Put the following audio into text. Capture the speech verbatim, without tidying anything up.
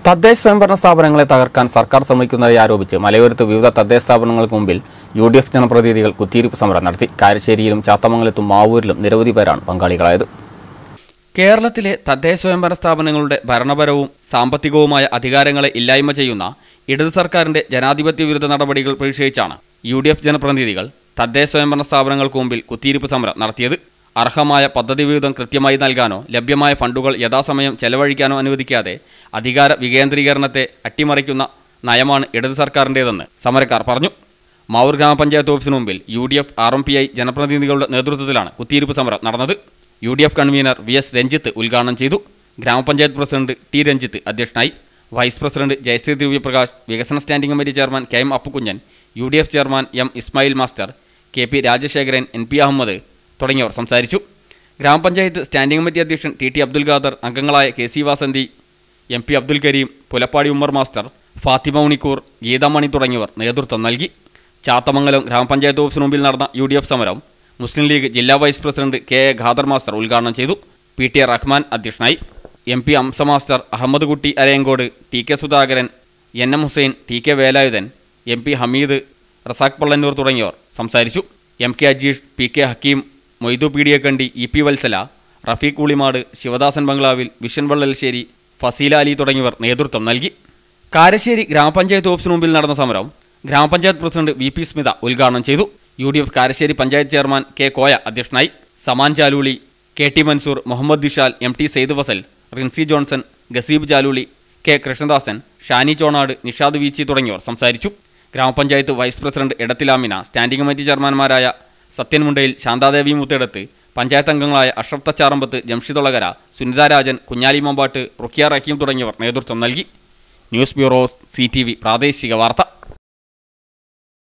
തദ്ദേശ സ്വയംഭരണ സ്ഥാപനങ്ങളെ തകർക്കാൻ സർക്കാർ ശ്രമിക്കുന്നതായി ആരോപിച്ച് മലയോരത്ത് വിവിധ തദ്ദേശ സ്ഥാപനങ്ങൾക്ക് മുമ്പിൽ യു ഡി എഫ് ജനപ്രതിനിധികൾ കുത്തിയിരിപ്പ് സമരം നടത്തി. കാരശ്ശേരിയിലും ചാത്തമംഗലത്തും മാവൂരിലും നിരവധി പേരാണ് പങ്കാളികളായത്. കേരളത്തിലെ തദ്ദേശ സ്വയംഭരണ സ്ഥാപനങ്ങളുടെ ഭരണപരവും സാമ്പത്തികവുമായ അധികാരങ്ങളെ ഇല്ലായ്മ ചെയ്യുന്ന ഇടത് സർക്കാരിന്റെ ജനാധിപത്യ വിരുദ്ധ നടപടികൾ പ്രതിഷേധിച്ചാണ് യു ഡി എഫ് ജനപ്രതിനിധികൾ തദ്ദേശ സ്വയംഭരണ സ്ഥാപനങ്ങൾക്ക് മുമ്പിൽ കുത്തിയിരിപ്പ് സമരം നടത്തിയത്. അർഹമായ പദ്ധതി വിഹിതം കൃത്യമായി നൽകാനോ ലഭ്യമായ ഫണ്ടുകൾ യഥാസമയം ചെലവഴിക്കാനോ അനുവദിക്കാതെ അധികാര വികേന്ദ്രീകരണത്തെ അട്ടിമറിക്കുന്ന നയമാണ് ഇടത് സർക്കാരിൻ്റേതെന്ന് സമരക്കാർ പറഞ്ഞു. മാവൂർ ഗ്രാമപഞ്ചായത്ത് ഓഫീസിന് മുമ്പിൽ U D F R M P I ജനപ്രതിനിധികളുടെ നേതൃത്വത്തിലാണ് കുത്തിയിരിപ്പ് സമരം നടന്നത്. U D F convener V S Ranjith ഉദ്ഘാടനം ചെയ്തു. ഗ്രാമപഞ്ചായത്ത് പ്രസിഡന്റ് ടി രഞ്ജിത്ത് അധ്യക്ഷനായി. വൈസ് പ്രസിഡന്റ് ജയശ്രീ ദിവ്യപ്രകാശ്, വികസന standing committee chairman K M Appukkunjan, U D F chairman M Ismail master, K P Rajasekharan, N P Ahammed തുടങ്ങിയവർ സംസാരിച്ചു. ഗ്രാമപഞ്ചായത്ത് സ്റ്റാൻഡിംഗ് കമ്മിറ്റി അധ്യക്ഷൻ ടി ടി അബ്ദുൽ ഖാദർ, അംഗങ്ങളായ K C Vasanthi, M P Abdul Kareem, Pulappadi Ummer master, Fathima Unikkoor, Geethamani തുടങ്ങിയവർ നേതൃത്വം നൽകി. ചാത്തമംഗലം ഗ്രാമപഞ്ചായത്ത് ഓഫീസിന് മുമ്പിൽ നടന്ന യു ഡി എഫ് സമരം മുസ്ലിം ലീഗ് ജില്ലാ vice president K A Khader master ഉദ്ഘാടനം ചെയ്തു. പി ടി എ റഹ്മാൻ അധ്യക്ഷനായി. M P Amsa master, Ahammed Kutty Arayankode, T K Sudhakaran, N M Hussain, T K Velayudhan, M P Hameed, Razak Pallannur തുടങ്ങിയവർ സംസാരിച്ചു. M K Ajeesh, P K Hakeem, Moidu Peediyakkandi, E P Vatsala, Rafeeq Ulimad, Sivadasan ബംഗ്ലാവിൽ, വിഷൻ വള്ളൽശ്ശേരി, ഫസീല അലി തുടങ്ങിയവർ നേതൃത്വം നൽകി. കാരശ്ശേരി ഗ്രാമപഞ്ചായത്ത് ഓഫീസിന് മുമ്പിൽ നടന്ന സമരം ഗ്രാമപഞ്ചായത്ത് പ്രസിഡന്റ് വി പി സ്മിത ഉദ്ഘാടനം ചെയ്തു. U D F Karassery panchayat chairman K Koya അധ്യക്ഷനായി. Saman Jaluli, K T Mansoor, Muhammed Dishal, M T Saeed Fasal, Rincy Johnson, Gaseeb Jaluli, K Krishnadasan, Shani Chonad, Nishad Veechi തുടങ്ങിയവർ സംസാരിച്ചു. ഗ്രാമപഞ്ചായത്ത് vice president Edathilamina, standing committee ചെയർമാൻമാരായ സത്യൻ മുണ്ടയിൽ, ശാന്താദേവി മുത്തേടത്ത്, പഞ്ചായത്ത് അംഗങ്ങളായ അഷ്റഫ് തച്ചാറമ്പത്ത്, ജംഷിദൊളകര, സുനിത രാജൻ, കുഞ്ഞാലി മമ്പാട്ട്, റുക്കിയ റഹീം തുടങ്ങിയവർ നേതൃത്വം നൽകി. News bureau, C T V പ്രാദേശിക വാർത്ത.